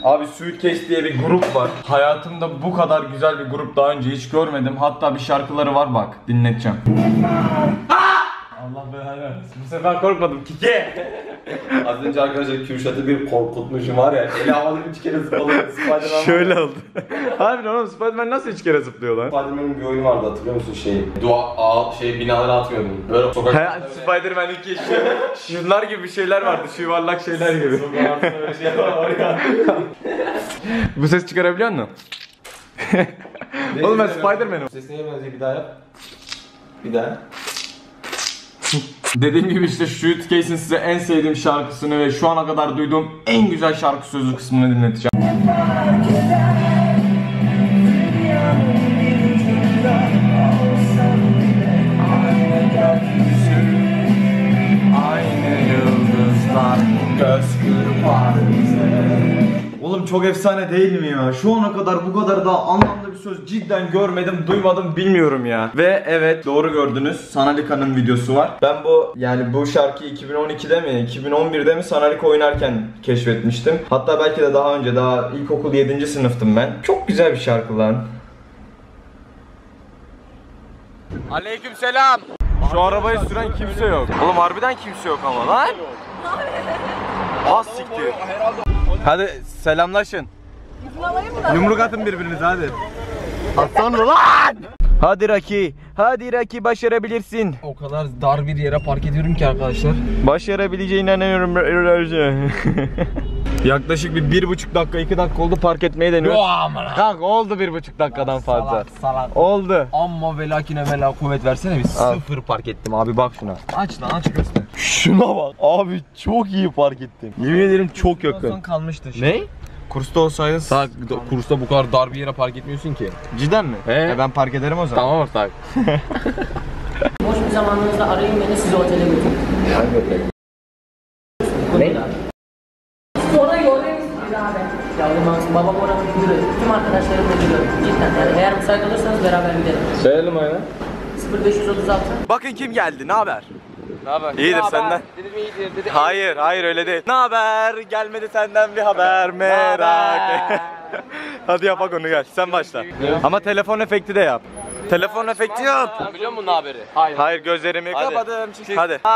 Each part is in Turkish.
Abi Suitcase diye bir grup var. Hayatımda bu kadar güzel bir grup daha önce hiç görmedim. Hatta bir şarkıları var, bak dinleteceğim. Allah belanı versin. Bu sefer korkmadım. Kike. Az önce arkadaşlar Kürşat'ı bir korkutmuşum var ya. Eli havada 3 kere zıpladı. Spiderman Şöyle oldu. Harbiden oğlum, Spiderman nasıl 3 kere zıplıyor lan? Spiderman'ın bir oyunu vardı, hatırlıyor musun şeyi? Binalara atmıyordun. Böyle sokak... Spiderman 2 şunlar gibi bir şeyler vardı. Şu yuvarlak şeyler gibi. Sokak öyle şey var ya. Bu ses çıkarabiliyor musun? Oğlum ben Spiderman'ım. Ses neye benziyor, bir daha yap. Bir daha. Dediğim gibi işte Suitcase'in size en sevdiğim şarkısını ve şu ana kadar duyduğum en güzel şarkı sözü kısmını dinleteceğim. Aynı yıldızlar göz kırpar bize. Oğlum çok efsane değil mi ya? Şu ana kadar bu kadar daha anlamlı bir söz cidden görmedim, duymadım, bilmiyorum ya. Ve evet, doğru gördünüz. Sanalika'nın videosu var. Ben bu şarkıyı 2012'de mi, 2011'de mi Sanalika oynarken keşfetmiştim. Hatta belki de daha önce, daha ilkokul 7. sınıftım ben. Çok güzel bir şarkı lan. Aleykümselam. Şu arabayı süren kimse yok. Oğlum harbiden kimse yok ama lan. Az siktir. Hadi selamlaşın. Yumruk atın birbirinize hadi. Atsana lan. Hadi Raki. Hadi Raki, başarabilirsin. O kadar dar bir yere park ediyorum ki arkadaşlar. Başarabileceğine inanıyorum. Yaklaşık bir 1,5 dakika 2 dakika oldu park etmeyi deniyoruz. Kanka oldu 1,5 dakikadan fazla. Salak. Oldu. Amma ve lakine ve la kuvvet versene, biz sıfır park ettim abi, bak şuna. Aç lan, aç göster. Şuna bak. Abi çok iyi park ettim. Yemin ederim çok yakın. Kalmıştı. Ne? Kursta olsaydın. Kursta bu kadar dar bir yere park etmiyorsun ki. Cidden mi? Ben park ederim o zaman. Tamam ortak. Boş bir zamanınızda arayın beni, sizi otele götürün. Ne? Orayı misiniz abi? Ya babam oranın müdürü, tüm arkadaşlarım müdürü. Cidden yani, eğer müsait olursanız beraber gidelim. Söyleyelim aynen. 0536. Bakın kim geldi, ne haber? Ne haber? İyidir senden. Dedim iyidir dedim. Hayır öyle değil. Ne haber? Gelmedi senden bir haber, merak. Hadi yapak onu, gel sen başla. Ama telefon efekti de yap. Telefon efekti yap. Sen biliyor musun ne haberi? Hayır, gözlerimi Hadi. kapadım. Hadi. Ne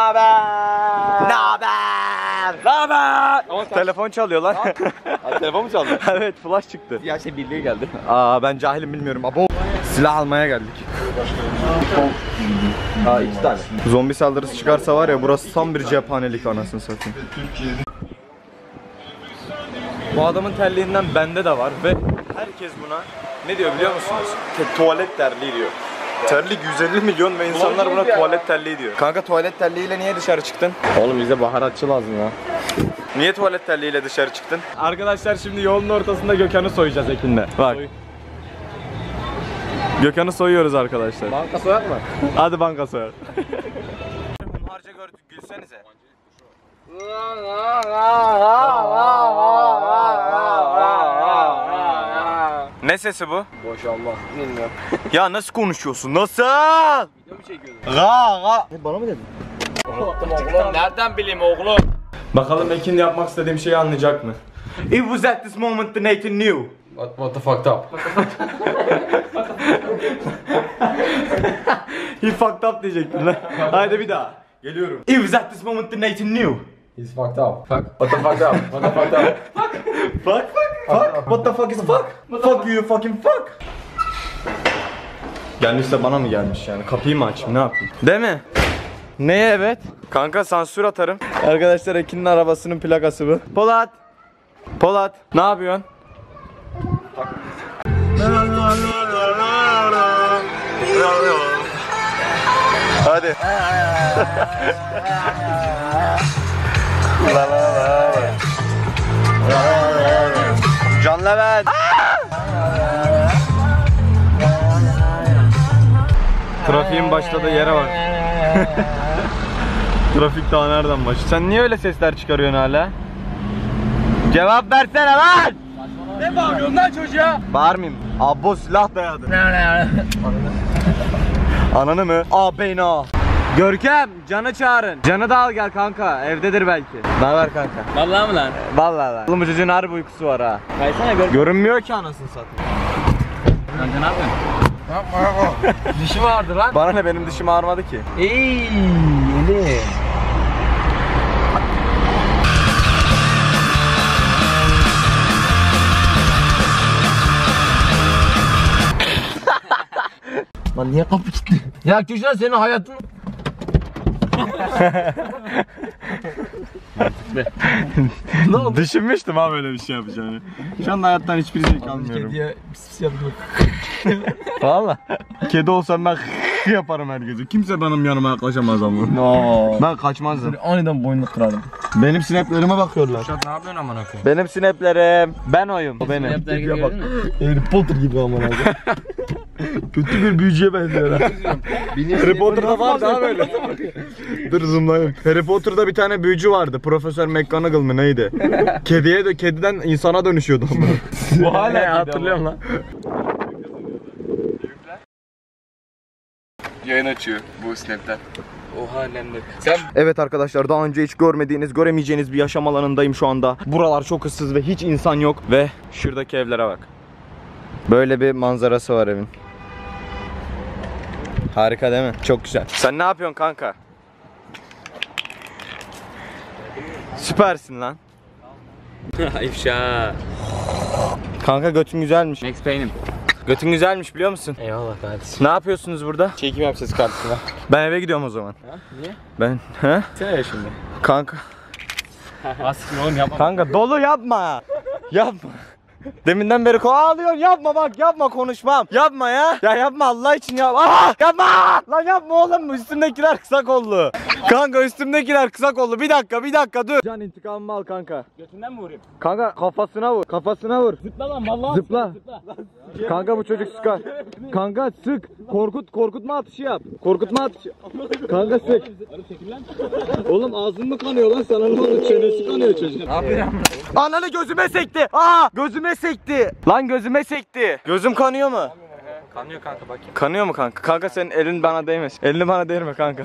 haber? Telefon çalıyor lan. Hadi telefon mu çaldı? Evet, flash çıktı. Ya şey birliğe geldi. Ben cahilim, bilmiyorum. Abo. Silah almaya geldik. 2 tane. Zombi saldırısı çıkarsa var ya, burası tam bir cephanelik, anasını satayım. Bu adamın terliğinden bende de var ve herkes buna ne diyor biliyor musunuz? Tuvalet terliği diyor. Terlik 150 milyon ve insanlar buna tuvalet terliği diyor. Kanka, tuvalet terliğiyle niye dışarı çıktın? Oğlum bize baharatçı lazım ya. Niye tuvalet terliğiyle dışarı çıktın? Arkadaşlar şimdi yolun ortasında Gökhan'ı soyacağız Ekin'le. Bak. Gökhan'ı soyuyoruz arkadaşlar. Banka soyak mı? Hadi banka soyar. Harca gördük, gülsenize. Ne sesi bu? Boşallah. Bilmiyorum. Ya nasıl konuşuyorsun? Nasıl? Video mu çekiyordun? Bana mı dedin? Unuttum oğlum. Nereden bileyim oğlum? Bakalım Ekin yapmak istediğim şeyi anlayacak mı? It was at this moment that Nathan knew. What the fucked up? He fucked up diyecektin lan. Haydi bir daha. Geliyorum. It was at this moment that Nathan knew. He's fucked up. Fuck. What the fucked up? What the fucked up? Fuck. What the fuck is fuck? Fuck you fucking fuck. Gelmişse bana mı gelmiş yani? Kapıyı mı açayım, ne yapayım? Değil mi? Neye evet? Kanka sansür atarım. Arkadaşlar Ekin'in arabasının plakası bu. Polat. Ne yapıyorsun? Hadi. Can Levent. Trafiğin başladığı yere bak. Trafik daha nereden başlıyor? Sen niye öyle sesler çıkarıyorsun hala? Cevap versene lan! Ne bağırıyorsun lan çocuğa? Bağırmayayım. Abo silah dayadı. Ananı mı? Abeyna. Görkem, Can'ı çağırın. Can'ı da al gel kanka. Evdedir belki. Ne haber kanka? Vallahi mi lan? Vallahi lan. Oğlum bu çocuğun harbi uykusu var ha. Kaysana gör. Görünmüyor ki anasını satayım. Kanka ne yapıyorsun? Dişi vardı lan. Bana ne, benim dişim ağrımadı ki. Eee öyle. Lan niye kapı kilitli? Ya Kürşat senin hayatın... Düşünmüştüm ha böyle bir şey yapacağını. Şu anda hayattan hiçbir şey kalmıyorum. Kediye pis pis yapıyor. Valla. Kedi olsam ben yaparım her gece. Kimse benim yanıma yaklaşamaz ama. No. Ben kaçmazdım. Aniden boynunu kırarım. Benim snaplerime bakıyorlar. Kürşat ne yapıyorsun amına koyayım? Benim snaplerim. Ben oyum. O benim. Snap'ler gibi gördün mü? Harry Potter gibi aman abi. Kötü bir büyücüye benziyor ha. Harry Potter'da var daha böyle. Dur zoomlayayım. Harry Potter'da bir tane büyücü vardı. Profesör McGonagall mı neydi? Kediden insana dönüşüyordu ama. Bu hala hatırlıyorum lan. Yayın açıyor bu Snap'ten. Oha lan. Evet arkadaşlar, daha önce hiç görmediğiniz, göremeyeceğiniz bir yaşam alanındayım şu anda. Buralar çok ıssız ve hiç insan yok. Ve şuradaki evlere bak. Böyle bir manzarası var evin. Harika değil mi? Çok güzel. Sen ne yapıyorsun kanka? Süpersin lan. İfşa. Kanka götün güzelmiş. Max Payne'im. Götün güzelmiş biliyor musun? Eyvallah kardeşim. Ne yapıyorsunuz burada? Çekim yapacağız kardeşime. Ben eve gidiyorum o zaman. Ha? Niye? Ben he? Sen ya şimdi. Kanka. Aslında oğlum yapma. Kanka dolu yapma. Yapma. Deminden beri ağlıyorsun, yapma bak, yapma, konuşmam. Yapma ya. Ya yapma Allah için ya. Aa, yapma. Lan yapma oğlum, üstümdekiler kısa kollu. Kanka üstümdekiler kısa kollu. Bir dakika dur. Can intikamımı al kanka. Götünden mi vurayım? Kanka kafasına vur. Kafasına vur. Zıpla lan vallahi. Zıpla. Kanka bu çocuk sıkar. Kanka sık. Korkutma atışı yap. Korkutma atışı. Kanka sık. Oğlum ağzın mı kanıyor lan? Sana ne oldu? Çenesi kanıyor çocuğun. Ne yapıyorsun? Ananı gözüme sekti. Aa, gözüme sekti. Lan gözüme sekti. Gözüm kanıyor mu? Kanıyor kanka bak. Kanıyor mu kanka? Kanka senin elin bana değmesin. Elini bana değirme kanka.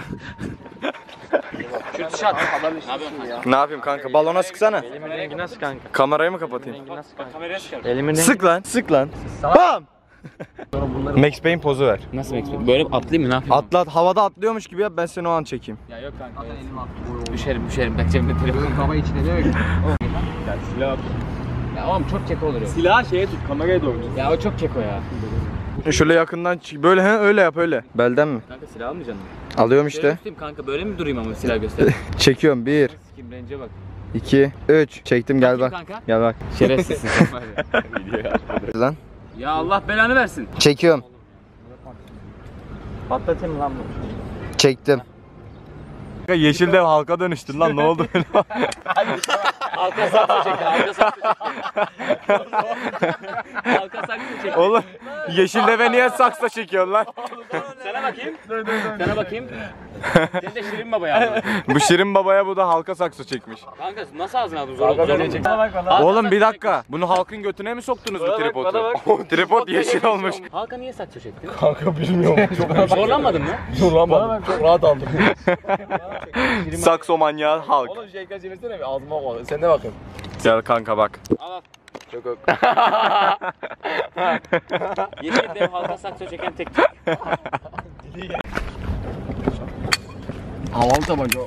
Şu dışarı. Ne yapıyorsun ya? Ne yapayım kanka? Balona sıksana. Elimin rengi nasıl kanka? Kamerayı mı kapatayım? Nasıl kanka? Kameraya çıkar. Elimin rengi. Sık lan. Sık lan. Bam! Max Payne pozu ver. Nasıl Max Payne? Böyle atlayayım mı ne yapayım? Atla, havada atlıyormuş gibi yap, ben seni o an çekeyim. Ya yok kanka. Düşerim. Bak cebimde telefon. Kaba içine değil mi? Ya silah at. Ya oğlum çok keko olur ya. Silahı şeye tut, kameraya doğru tut. Ya o çok keko ya. Şöyle yakından böyle öyle yap öyle. Belden mi? Kanka silah almayacaksın mı? Alıyorum Böyle işte. tutayım kanka böyle mi durayım ama silah göster. Çekiyorum. 1, Sikim renge bak. 2, 3. Çektim, gel bak. Kanka. Gel bak. Şerefsizsin sen var ya. Lan. Ya Allah belanı versin. Çekiyorum. Patlatayım mı lan bu? Çektim. Yeşil dev halka dönüştün lan, ne oldu böyle? Halka saksı çekti. Halka saksı çekti. Oğlum yeşil deve niye saksa çekiyorsun lan? Sana bakayım. Sana bakayım. Sen de Şirin Baba ya. Bu Şirin Baba'ya, bu da halka sakso çekmiş. Kanka nasıl ağzına aldın? Zor oldu. Oğlum bir dakika. Bunu halkın götüne mi soktunuz bu tripodu? Tripod yeşil olmuş. Halka niye saksı çektin? Kanka bilmiyorum. Zorlanmadın mı? Zorlanmadım. Çok rahat aldım. Sakso manyağı halk. Oğlum şey kaç yemesene bir ağzıma bak. Sen de bakın. Gel kanka bak. Al. Çok yok. Yeşil dev halka saksı çeken tek. Havalı tabanca o.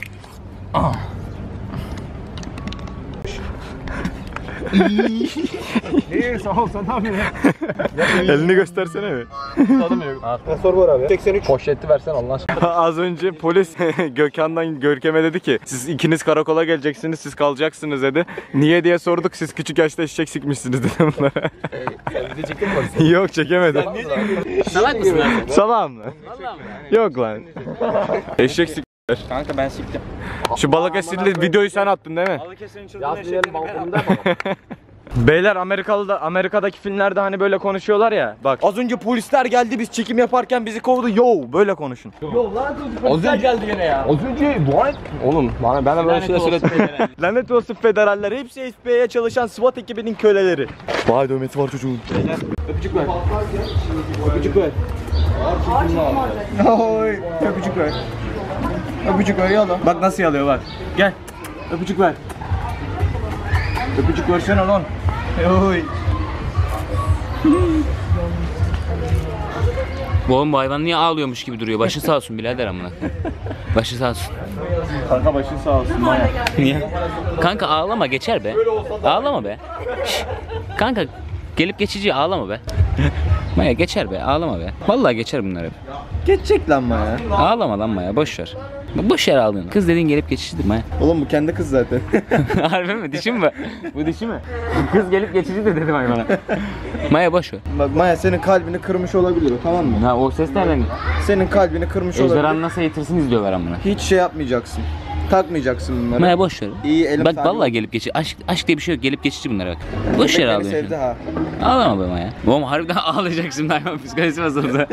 İyi sağ ol, sen ne yapıyorsun? Elini göstersene mi? Tanımıyorum. Sor var abi. 83. Poşeti versen Allah aşkına. Az önce polis Gökhan'dan Görkem'e dedi ki siz ikiniz karakola geleceksiniz, siz kalacaksınız dedi. Niye diye sorduk, siz küçük yaşta eşek sikmişsiniz dedi bunlara. Sen video çektin mi orası? Yok çekemedim. Salak mısın lan? Salam mı? Vallahi mi? Yok lan. Eşek sik. Kanka ben siktim. Şu Balıkesirli videoyu sen attın değil mi? Balıkesir'in Yazmayalım balkonunda yapalım. Beyler Amerika'daki filmlerde hani böyle konuşuyorlar ya. Bak az önce polisler geldi, biz çekim yaparken bizi kovdu. Yo böyle konuşun. Az önce geldi gene ya. Az önce what? Oğlum bana böyle şeyler söyledin. Lanet olsun federaller, hepsi FBI'ye çalışan SWAT ekibinin köleleri. Vay dövmesi var çocuğun. Öpücük ver. Öpücük ver. Oy, öpücük ver. Öpücük öyle al. Bak nasıl yalıyor bak. Gel. Öpücük ver. Öpücük versene lan. Oy. Oğlum bu hayvan niye ağlıyormuş gibi duruyor? Başı sağ olsun birader amına. Başı sağ olsun. Kanka başın sağ olsun Maya. Niye? Kanka ağlama geçer be. Ağlama be. Şş. Kanka gelip geçici ağlama be. Maya geçer be ağlama be. Vallahi geçer bunlar hep. Geçecek lan Maya. Ağlama lan Maya boş ver. Boş yer ağlıyorsun. Kız dediğin gelip geçicidir Maya. Oğlum bu kendi kız zaten. Harbi mi? Dişi mi bu? Bu dişi mi? Kız gelip geçicidir dedim hayvana. Maya boş ver. Bak Maya senin kalbini kırmış olabilir o, tamam mı? Ha o ses nereden? Senin kalbini kırmış olabilir. Ejderhanı nasıl eğitirsin izliyorlar amına. Hiç şey yapmayacaksın. Takmayacaksın bunları. Maya boş ver. İyi elim Bak sahibi. vallahi gelip geçici. Aşk diye bir şey yok. Gelip geçici bunlar bak. Boş yer Beni ağlıyorsun. sevdi ha. Ağlama be Maya. Oğlum harbiden ağlayacak şimdi hayvan psikolojisi bozuldu.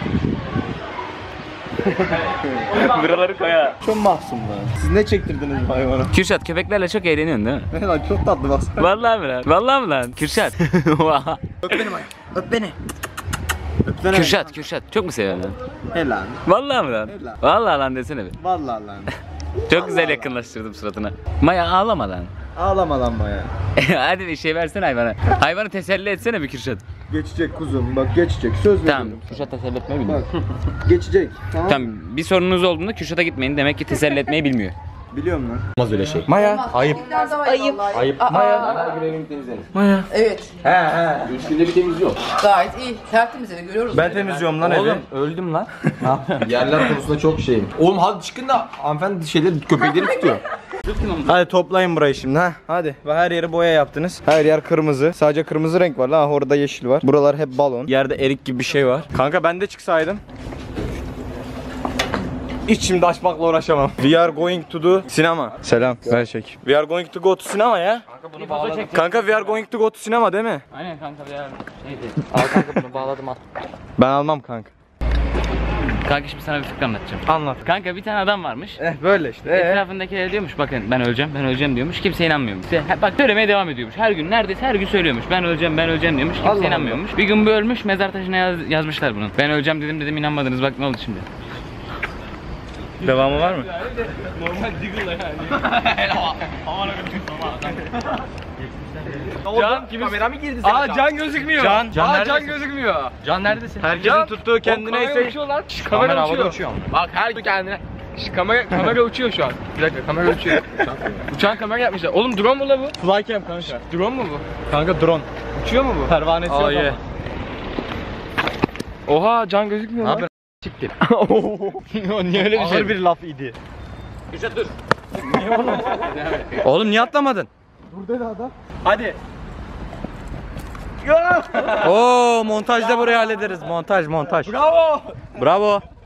Buraları koya. Çok mahzun lan. Siz ne çektirdiniz bu hayvana? Kürşat köpeklerle çok eğleniyorsun değil mi? Ne lan çok tatlı baksana. Vallahi mi lan? Vallahi mi lan? Kürşat. Öp beni Maya. Öp beni. Öpsene. Kürşat çok mu seviyorsun lan? Helal. Vallahi mi lan? Helal. Vallahi lan desene bir. Vallahi lan. Çok güzel yakınlaştırdım suratına. Maya ağlama lan. Ağlama lan Maya. Hadi bir şey versene hayvana. Hayvanı teselli etsene bir Kürşat. Geçecek kuzum, bak geçecek. Söz Tamam. veriyorum. Kürşat teselli etmeyi Bak bilmiyor. geçecek. Tamam. Tamam bir sorununuz olduğunda Kürşat'a gitmeyin. Demek ki teselli etmeyi bilmiyor. Biliyorum lan. Olmaz öyle şey. Maya. Ayıp. Ayıp. Maya. Her gün evini temizlenir. Evet. 3 günde bir temizliyor. Gayet iyi. Tertemiz evi görüyoruz. Ben temizliyorum lan evi. öldüm lan. Yerler konusunda çok şeyim. Oğlum hadi çıkın da hanımefendi şeyleri köpekleri tutuyor. Hadi toplayın burayı şimdi ha. Hadi. Bak her yeri boya yaptınız. Her yer kırmızı. Sadece kırmızı renk var la. Orada yeşil var. Buralar hep balon. Yerde erik gibi bir şey var. Kanka ben de çıksaydım. Hiç şimdi açmakla uğraşamam. We are going to the cinema. Selam. Ver çek. We are going to go to cinema ya. Kanka bunu bağladım. Kanka we are going to go to cinema değil mi? Aynen kanka ya. Şeydi. Al kanka bunu bağladım al. Ben almam kanka. Kanka şimdi sana bir fikir anlatacağım. Anlat. Kanka bir tane adam varmış. Böyle işte. Etrafındakiler diyormuş bakın ben öleceğim diyormuş. Kimse inanmıyormuş. İşte, bak söylemeye devam ediyormuş. Her gün neredeyse her gün söylüyormuş. Ben öleceğim diyormuş. Kimse Allah inanmıyormuş. Bir gün bu ölmüş mezar taşına yazmışlar bunu. Ben öleceğim dedim inanmadınız. Bak ne oldu şimdi. Devamı var mı? Can kamera mı girdi sen? Aa Can gözükmüyor. Can Can gözükmüyor. Can neredesin? Herkesin tuttuğu kendine Kamera ise uçuyor lan. Kamera uçuyor. Bak her gün kendine. Kamera uçuyor şu an. Bir dakika kamera uçuyor. Uçan kamera yapmışlar. Oğlum drone mu la bu? Flycam kanka. Drone mu bu? Kanka drone. Uçuyor mu bu? Pervanesi yok ama. Oha Can gözükmüyor lan. Niye öyle bir şey? Ağır bir laf idi. Oğlum niye atlamadın? Dur dedi adam. Hadi. Oo montajda burayı hallederiz. Montaj. Bravo.